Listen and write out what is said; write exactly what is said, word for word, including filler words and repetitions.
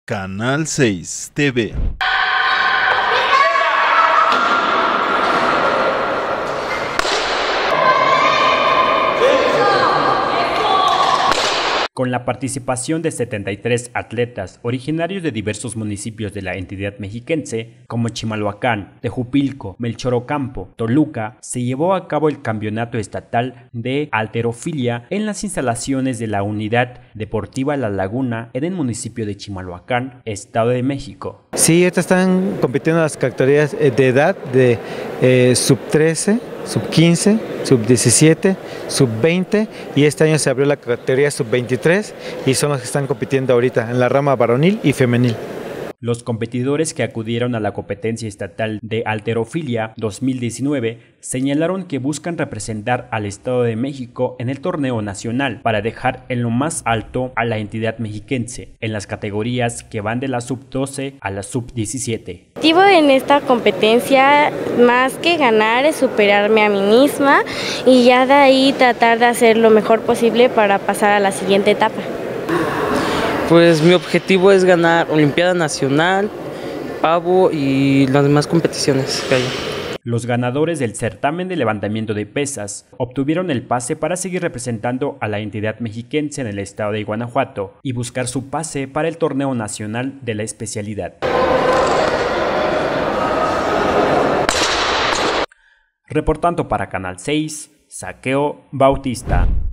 Canal seis T V. Con la participación de setenta y tres atletas originarios de diversos municipios de la entidad mexiquense, como Chimalhuacán, Tejupilco, Melchor Ocampo, Toluca, se llevó a cabo el campeonato estatal de halterofilia en las instalaciones de la Unidad Deportiva La Laguna en el municipio de Chimalhuacán, Estado de México. Sí, ahorita están compitiendo las categorías de edad de eh, sub trece, sub quince, sub diecisiete, sub veinte y este año se abrió la categoría sub veintitrés y son los que están compitiendo ahorita en la rama varonil y femenil. Los competidores que acudieron a la competencia estatal de halterofilia dos mil diecinueve señalaron que buscan representar al Estado de México en el torneo nacional para dejar en lo más alto a la entidad mexiquense en las categorías que van de la sub doce a la sub diecisiete. El objetivo en esta competencia, más que ganar, es superarme a mí misma y ya de ahí tratar de hacer lo mejor posible para pasar a la siguiente etapa. Pues mi objetivo es ganar Olimpiada Nacional, Pavo y las demás competiciones que hay. Los ganadores del certamen de levantamiento de pesas obtuvieron el pase para seguir representando a la entidad mexiquense en el estado de Guanajuato y buscar su pase para el torneo nacional de la especialidad. Reportando para Canal seis, Saqueo Bautista.